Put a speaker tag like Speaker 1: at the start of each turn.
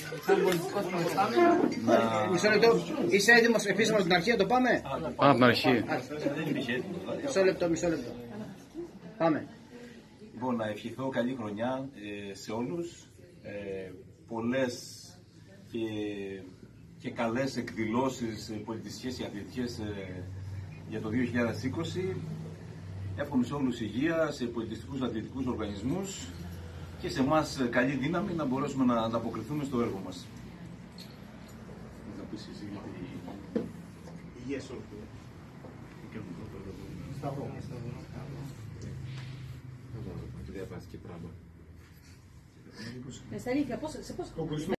Speaker 1: Σαν πολιτικός μισό λεπτό. Είσαι έτοιμος επίσημα από την αρχή να το πάμε?
Speaker 2: Από την αρχή.
Speaker 1: Μισό λεπτό. Πάμε.
Speaker 3: Λοιπόν, να ευχηθώ καλή χρονιά σε όλους. Πολλές και καλές εκδηλώσεις πολιτιστικές και αθλητικές για το 2020. Εύχομαι σε όλους υγεία, σε πολιτιστικούς αθλητικούς οργανισμούς και σε εμάς καλή δύναμη να μπορέσουμε να ανταποκριθούμε στο έργο μας.
Speaker 4: Υγεία σε όλους.
Speaker 5: Στα αλήθεια, σε πώς